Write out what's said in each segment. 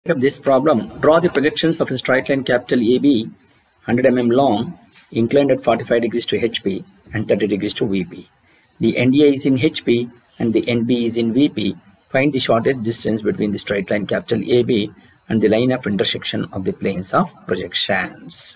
Of this problem, draw the projections of a straight line capital AB 100 mm long, inclined at 45 degrees to HP and 30 degrees to VP. The NDA is in HP and the NB is in VP. Find the shortest distance between the straight line capital AB and the line of intersection of the planes of projections.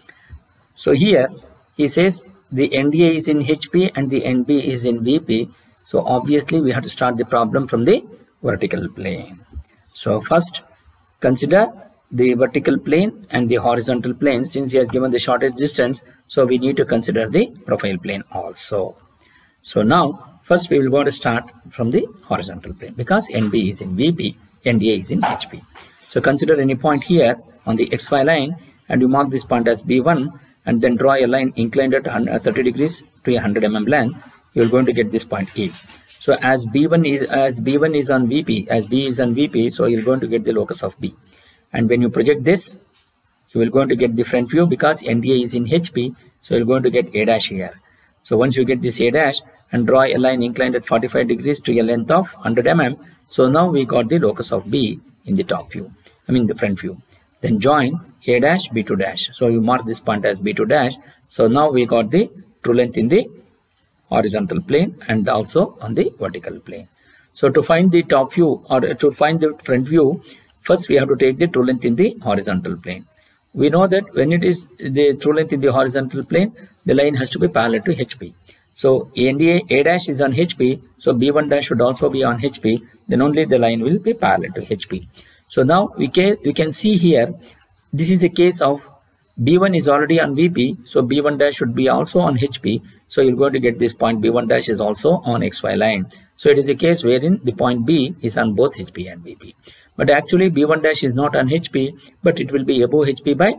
So here he says the NDA is in HP and the NB is in VP. So obviously we have to start the problem from the vertical plane. So first, consider the vertical plane and the horizontal plane. Since he has given the shortest distance, so we need to consider the profile plane also. So now first we will go to start from the horizontal plane because NB is in VP, NDA is in HP. So consider any point here on the XY line and you mark this point as B1 and then draw a line inclined at 30 degrees to 100 mm length. You are going to get this point E. So as B1 is on VP, as B is on VP, so you're going to get the locus of B. And when you project this, you will going to get the front view because NDA is in HP, so you're going to get A dash here. So once you get this A dash and draw a line inclined at 45 degrees to a length of 100 mm, so now we got the locus of B in the top view, the front view. Then join A dash, B2 dash. So you mark this point as B2 dash. So now we got the true length in the horizontal plane and also on the vertical plane. So to find the top view or to find the front view, first we have to take the true length in the horizontal plane. We know that when it is the true length in the horizontal plane, the line has to be parallel to HP. So NDA A dash is on HP, so B1 dash should also be on HP, then only the line will be parallel to HP. So now we can see here, this is the case of B1 is already on VP, so B1 dash should be also on HP. So you're going to get this point B1 dash is also on XY line. So it is a case wherein the point B is on both HP and VP. But actually B1 dash is not on HP, but it will be above HP by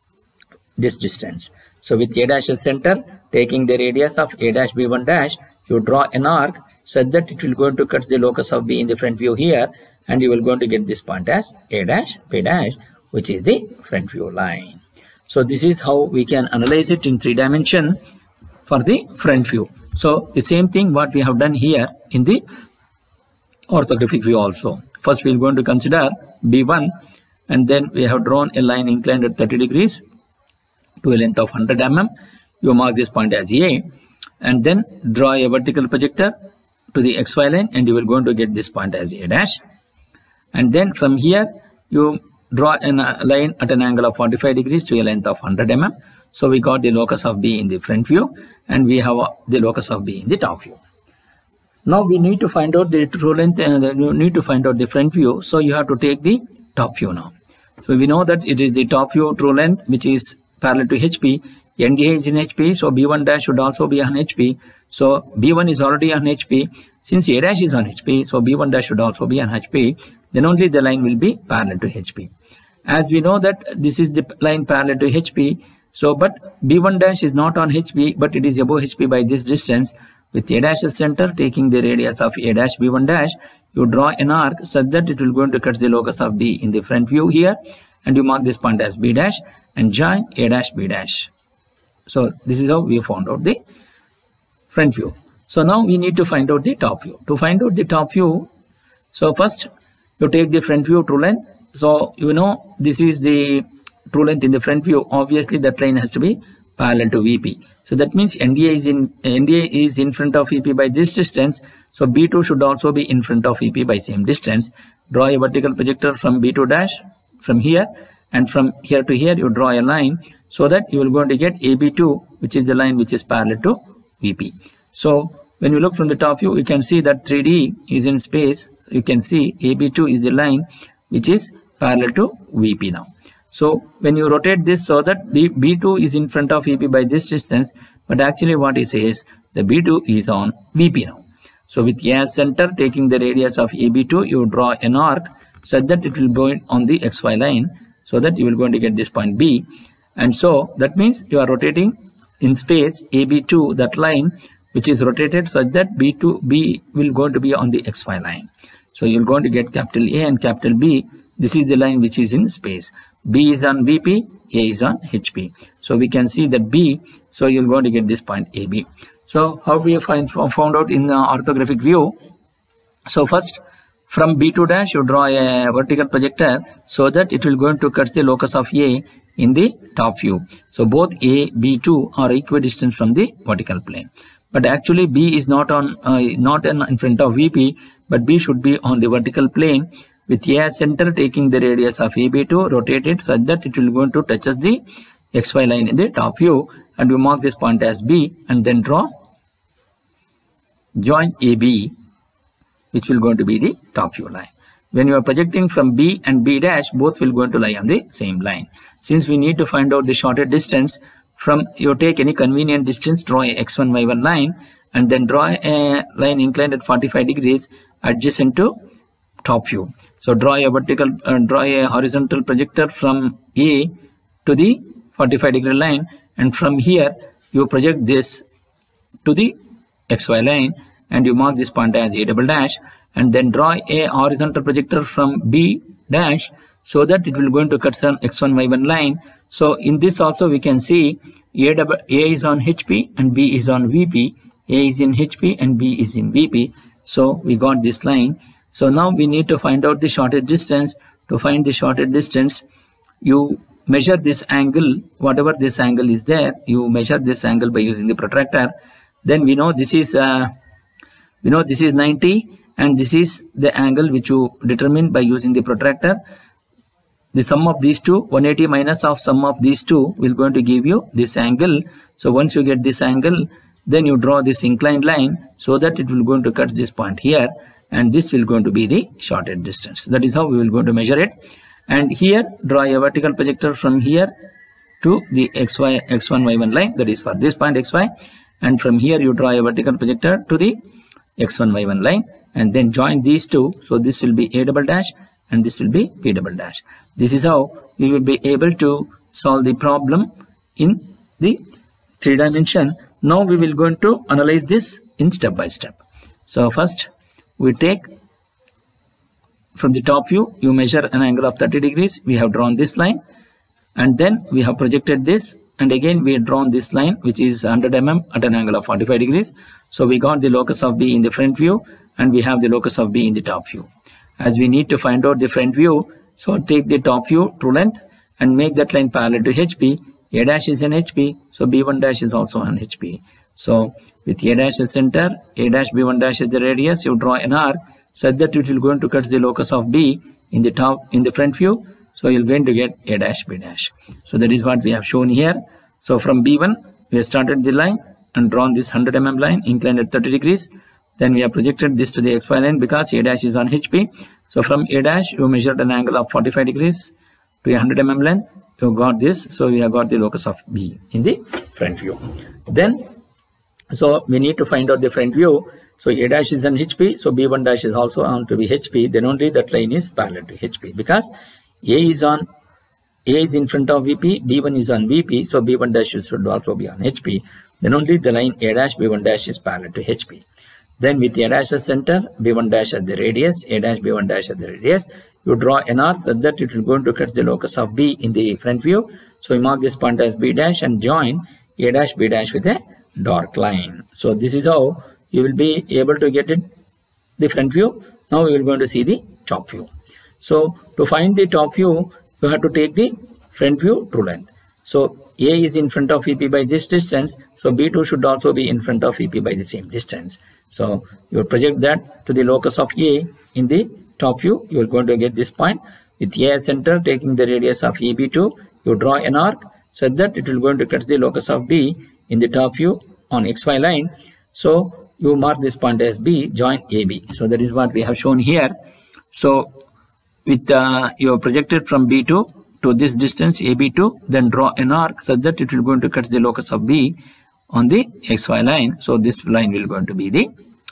this distance. So with A dash as center, taking the radius of A dash B1 dash, you draw an arc such that it will going to cut the locus of B in the front view here, and you will going to get this point as A dash B dash, which is the front view line. So this is how we can analyze it in 3 dimensions for the front view. So the same thing what we have done here in the orthographic view also. First we are going to consider B1 and then we have drawn a line inclined at 30 degrees to a length of 100 mm. You mark this point as A and then draw a vertical projector to the XY line and you will going to get this point as A dash. And then from here you draw a line at an angle of 45 degrees to a length of 100 mm. So we got the locus of B in the front view and we have the locus of B in the top view. Now we need to find out the true length and you need to find out the front view. So you have to take the top view now. So we know that it is the top view true length which is parallel to HP. NDA is in HP, so B1 dash should also be on HP. So B1 is already on HP. Since A dash is on HP, so B1 dash should also be on HP. Then only the line will be parallel to HP. As we know that this is the line parallel to HP. So, but B1 dash is not on HP, but it is above HP by this distance. With A dash as center, taking the radius of A dash B1 dash, you draw an arc such that it will going to cut the locus of B in the front view here. And you mark this point as B dash and join A dash B dash. So, this is how we found out the front view. So, now we need to find out the top view. To find out the top view, so first you take the front view true length. So, you know this is the true length in the front view. Obviously that line has to be parallel to VP. So that means NDA is in front of VP by this distance. So B2 should also be in front of VP by same distance. Draw a vertical projector from B2 dash from here, and from here to here you draw a line so that you will going to get AB2, which is the line which is parallel to VP. So when you look from the top view, you can see that 3D is in space. You can see AB2 is the line which is parallel to VP now. So when you rotate this so that B2 is in front of VP by this distance, but actually what it says, the B2 is on VP now. So with A as center, taking the radius of AB2, you draw an arc such that it will go on the XY line so that you will going to get this point B. And so that means you are rotating in space AB2, that line which is rotated such that B will going to be on the XY line. So you're going to get capital A and capital B. This is the line which is in space. B is on VP, A is on HP. So we can see that B, so you're going to get this point AB. So how we found out in the orthographic view? So first From B2 dash, you draw a vertical projector so that it will going to cut the locus of A in the top view. So both A, B2 are equidistant from the vertical plane. But actually B is not in front of VP, but B should be on the vertical plane with A center taking the radius of AB2, rotate it so that it will going to touch the XY line in the top view, and we mark this point as B and then draw join AB, which will going to be the top view line. When you are projecting from B and B dash, both will going to lie on the same line. Since we need to find out the shortest distance, from you take any convenient distance, draw a x1 y1 line and then draw a line inclined at 45 degrees adjacent to top view. So draw a horizontal projector from A to the 45 degree line, and from here you project this to the XY line and you mark this point as A double dash, and then draw a horizontal projector from B dash so that it will going to cut some x1 y1 line. So in this also we can see A is on HP and B is on VP. A is in HP and B is in VP. So we got this line. So now we need to find out the shortest distance. To find the shortest distance, you measure this angle, whatever this angle is there, you measure this angle by using the protractor. Then we know this is 90, and this is the angle which you determine by using the protractor. The sum of these two, 180 minus of sum of these two, will going to give you this angle. So once you get this angle, then you draw this inclined line so that it will going to cut this point here, and this will going to be the shortest distance. That is how we will going to measure it. And here draw a vertical projector from here to the x1 y1 line, that is for this point xy, and from here you draw a vertical projector to the x1 y1 line and then join these two. So this will be A double dash and this will be B double dash. This is how we will be able to solve the problem in the 3 dimension. Now we will going to analyze this in step by step. So first we take from the top view, you measure an angle of 30 degrees. We have drawn this line and then we have projected this, and again we have drawn this line which is 100 mm at an angle of 45 degrees. So we got the locus of B in the front view and we have the locus of B in the top view. As we need to find out the front view, so take the top view true length and make that line parallel to HP. A dash is in HP, so B1 dash is also on HP. So with A dash as center, A dash B1 dash is the radius, you draw an arc such that it will going to cut the locus of B in the front view. So you're going to get A dash B dash. So that is what we have shown here. So from B1 we have started the line and drawn this 100 mm line inclined at 30 degrees. Then we have projected this to the XY line because A dash is on HP. So from A dash you measured an angle of 45 degrees to 100 mm length. You got this. So we have got the locus of B in the front view. Then so we need to find out the front view. So A dash is on HP, so B1 dash is also on to be HP. Then only that line is parallel to HP, because A is in front of VP, B1 is on VP, so B1 dash should also be on HP. Then only the line A dash B1 dash is parallel to HP. Then with A dash as center, B1 dash as the radius, A dash B1 dash as the radius, you draw an arc so that it will going to cut the locus of B in the front view. So we mark this point as B dash and join A dash B dash with a dark line. So this is how you will be able to get it the front view. Now we will going to see the top view. So to find the top view, you have to take the front view true length. So A is in front of VP by this distance, so B2 should also be in front of VP by the same distance. So you project that to the locus of A in the top view. You are going to get this point with A center taking the radius of AB2. You draw an arc so that it will going to cut the locus of B in the top view on XY line. So you mark this point as B, join AB. So that is what we have shown here. So with you have projected from B2 to this distance AB2, then draw an arc so that it will going to cut the locus of B on the XY line. So this line will going to be the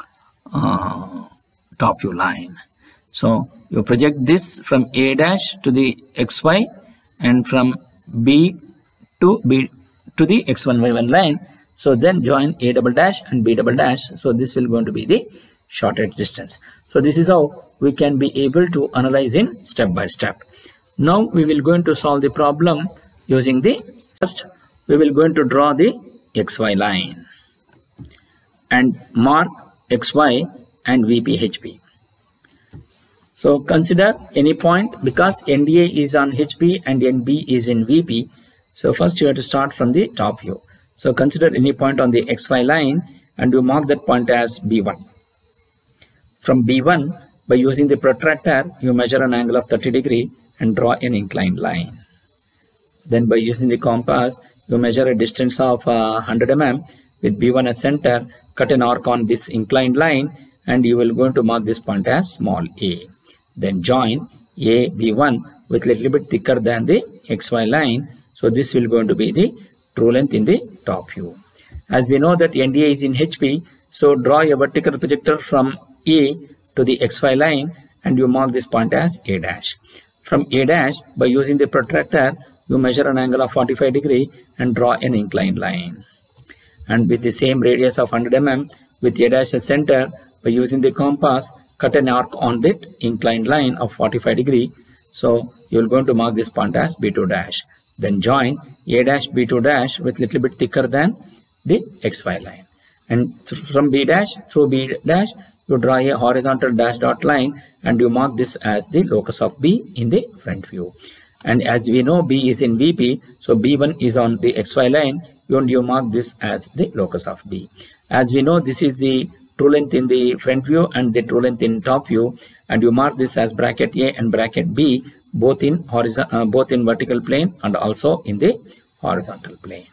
top view line. So you project this from A dash to the XY and from B to the X1 Y1 line. So then join A double dash and B double dash. So this will going to be the shortest distance. So this is how we can be able to analyze in step by step. Now we will going to solve the problem using the first. We will going to draw the XY line and mark XY and VP HP. So consider any point, because NDA is on HP and NB is in VP. So first you have to start from the top view. So consider any point on the XY line and you mark that point as B1. From B1, by using the protractor, you measure an angle of 30 degrees and draw an inclined line. Then by using the compass, you measure a distance of 100 mm with B1 as center, cut an arc on this inclined line, and you will going to mark this point as small a. Then join A, B1 with little bit thicker than the XY line. So this will going to be the true length in the top view. As we know that NDA is in HP, so draw a vertical projector from A to the XY line and you mark this point as A dash. From A dash, by using the protractor, you measure an angle of 45 degrees and draw an inclined line. And with the same radius of 100 mm with A dash as center, by using the compass, cut an arc on that inclined line of 45 degrees. So you will going to mark this point as B2 dash. Then join A dash B2 dash with little bit thicker than the XY line. And from B dash through B dash, you draw a horizontal dash dot line and you mark this as the locus of B in the front view. And as we know, B is in VP, so B1 is on the XY line, you mark this as the locus of B. As we know, this is the true length in the front view and the true length in top view, and you mark this as bracket A and bracket B, both in vertical plane and also in the horizontal plane.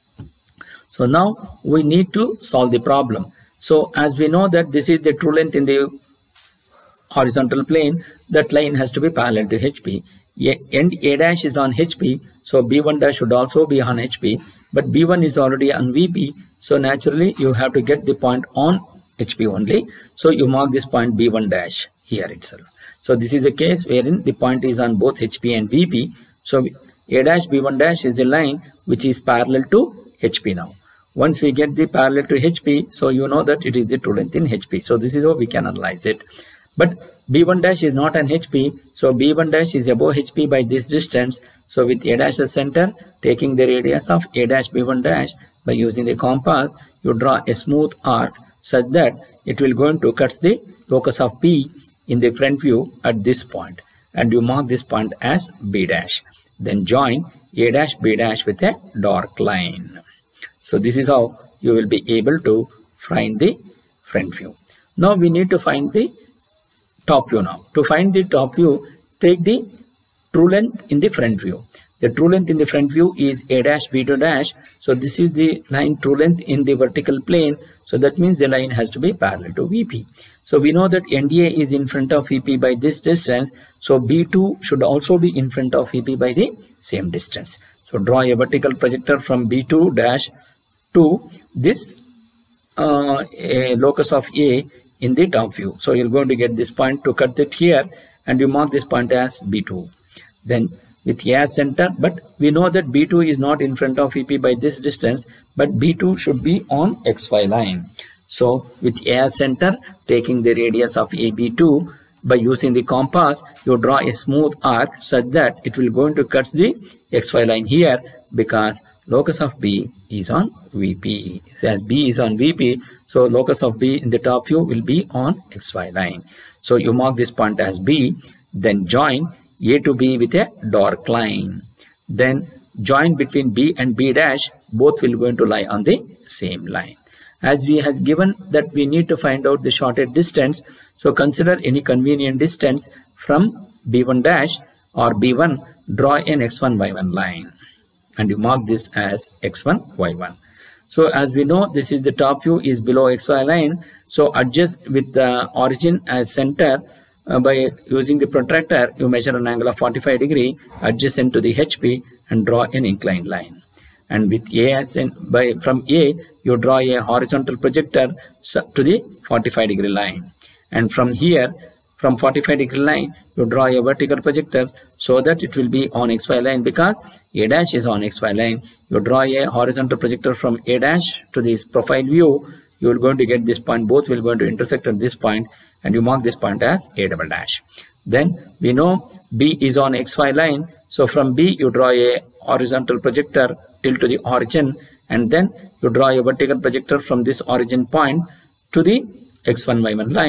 So now we need to solve the problem. So as we know that this is the true length in the horizontal plane, that line has to be parallel to HP. And A dash is on HP, so B1 dash should also be on HP, but B1 is already on VP, so naturally you have to get the point on HP only. So you mark this point B1 dash here itself. So this is the case wherein the point is on both HP and VP. So A dash B1 dash is the line which is parallel to HP now. Once we get the parallel to HP, so you know that it is the true length in HP. So this is how we can analyze it. But B1 dash is not an HP, so B1 dash is above HP by this distance. So with A dash as center, taking the radius of A dash B1 dash, by using the compass, you draw a smooth arc such that it will going to cut the locus of B in the front view at this point, and you mark this point as B dash. Then join A dash B dash with a dark line. So this is how you will be able to find the front view. Now we need to find the top view now. To find the top view, take the true length in the front view. The true length in the front view is A dash B2 dash. So this is the line true length in the vertical plane. So that means the line has to be parallel to VP. So we know that NDA is in front of VP by this distance. So B2 should also be in front of VP by the same distance. So draw a vertical projector from B2 dash to this a locus of A in the top view. So you're going to get this point to cut it here, and you mark this point as B2. Then with A as center, but we know that B2 is not in front of VP by this distance, but B2 should be on XY line. So with A as center, taking the radius of AB2, by using the compass, you draw a smooth arc such that it will going to cut the XY line here, because locus of B is on VP. So as B is on VP, so locus of B in the top view will be on XY line. So you mark this point as B, then join A to B with a dark line. Then join between B and B dash, both will going to lie on the same line. As we has given that we need to find out the shortest distance, so consider any convenient distance from B1 dash or B1, draw an X1 Y1 line, and you mark this as X1 Y1. So as we know, this is the top view is below XY line, so adjust with the origin as center. By using the protractor, you measure an angle of 45 degrees adjacent to the HP and draw an inclined line. And with A as from A, you draw a horizontal projector to the 45 degree line. And from here, from 45 degree line, you draw a vertical projector so that it will be on XY line, because A dash is on XY line. You draw a horizontal projector from A dash to this profile view. You are going to get this point, both will going to intersect at this point, and you mark this point as A double dash. Then we know B is on XY line. So from B, you draw a horizontal projector till to the origin, and then you draw a vertical projector from this origin point to the X1 Y1 line,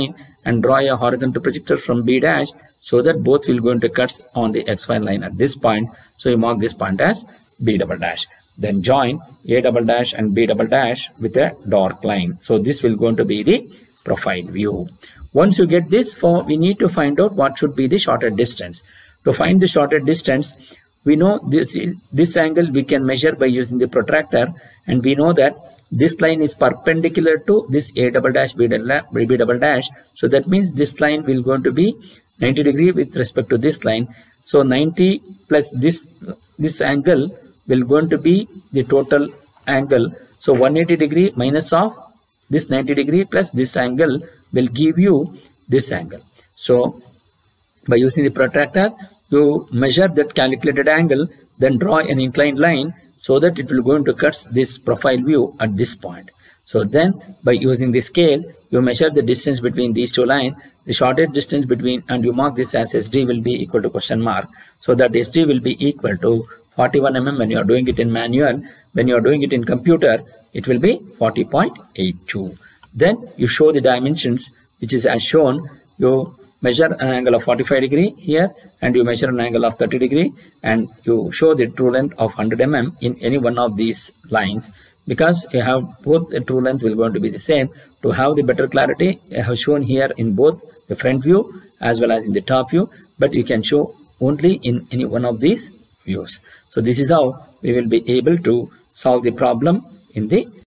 and draw a horizontal projector from B dash so that both will go into cuts on the XY line at this point. So you mark this point as B double dash. Then join A double dash and B double dash with a dark line. So this will going to be the profile view. Once you get this, we need to find out what should be the shorter distance. To find the shorter distance, we know this angle we can measure by using the protractor, and we know that this line is perpendicular to this A double dash B double dash. So that means this line will going to be 90 degree with respect to this line. So 90 plus this angle will going to be the total angle. So 180 degree minus of this 90 degree plus this angle will give you this angle. So by using the protractor, you measure that calculated angle, then draw an inclined line so that it will go into cuts this profile view at this point. So then by using the scale, you measure the distance between these two lines, the shortest distance between, and you mark this as SD will be equal to question mark. So that SD will be equal to 41 mm when you are doing it in manual. When you are doing it in computer, it will be 40.82. Then you show the dimensions, which is as shown. You measure an angle of 45 degree here, and you measure an angle of 30 degree, and you show the true length of 100 mm in any one of these lines. Because you have both the true length will going to be the same. To have the better clarity, I have shown here in both the front view as well as in the top view, but you can show only in any one of these views. So this is how we will be able to solve the problem in the